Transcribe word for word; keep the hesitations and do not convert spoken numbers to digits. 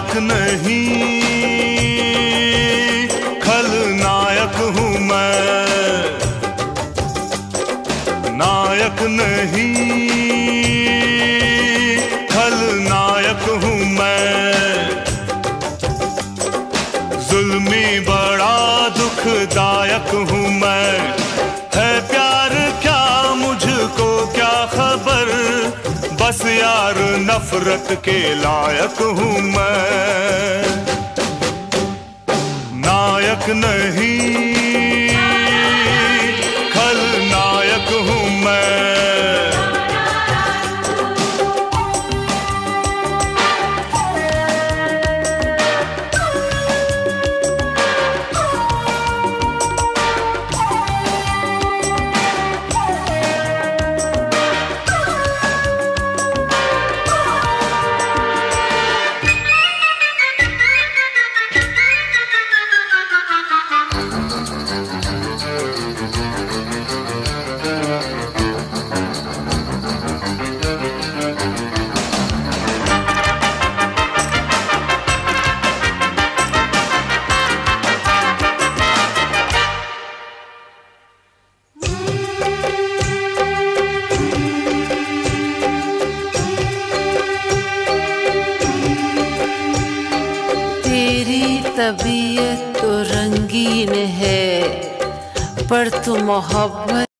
नायक नहीं, खलनायक हूँ मैं। नायक नहीं, खलनायक हूँ मैं। जुल्मी बड़ा दुखदायक हूँ मैं। है प्यार क्या मुझको क्या खबर, बस यार नफरत के लायक हूँ मैं। नायक नहीं, खलनायक हूँ मैं। तबीयत तो रंगीन है, पर तू मोहब्बत